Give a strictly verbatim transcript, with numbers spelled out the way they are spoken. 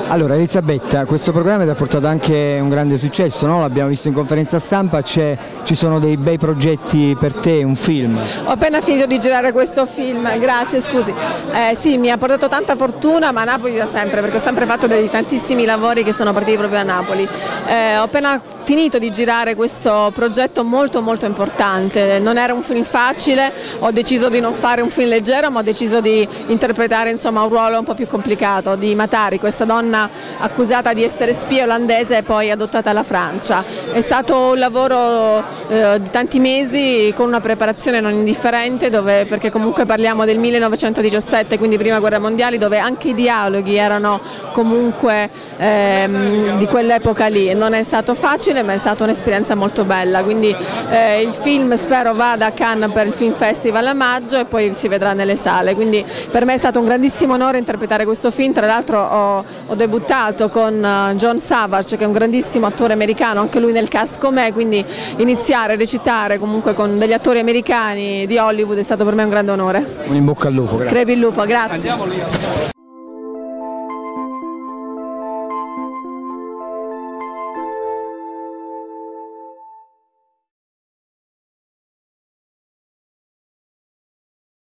Allora Elisabetta, questo programma ti ha portato anche un grande successo, no? L'abbiamo visto in conferenza stampa, ci sono dei bei progetti per te, un film. Ho appena finito di girare questo film, grazie, scusi. Eh, sì, mi ha portato tanta fortuna, ma a Napoli da sempre, perché ho sempre fatto dei tantissimi lavori che sono partiti proprio a Napoli. Eh, ho appena finito di girare questo progetto molto molto importante, non era un film facile, ho deciso di non fare un film leggero, ma ho deciso di interpretare insomma un ruolo un po' più complicato, di Matari, questa donna accusata di essere spia olandese e poi adottata alla Francia. È stato un lavoro eh, di tanti mesi con una preparazione non indifferente, dove, perché comunque parliamo del millenovecentodiciassette, quindi prima guerra mondiale, dove anche i dialoghi erano comunque ehm, di quell'epoca lì. Non è stato facile, ma è stata un'esperienza molto bella, quindi eh, il film spero vada a Cannes per il Film Festival a maggio e poi si vedrà nelle sale, quindi per me è stato un grandissimo onore interpretare questo film. Tra l'altro ho, ho debuttato con John Savage, che è un grandissimo attore americano, anche lui nel cast con me, quindi iniziare a recitare comunque con degli attori americani di Hollywood è stato per me un grande onore. Un in bocca al lupo, grazie. Crepi il lupo, grazie.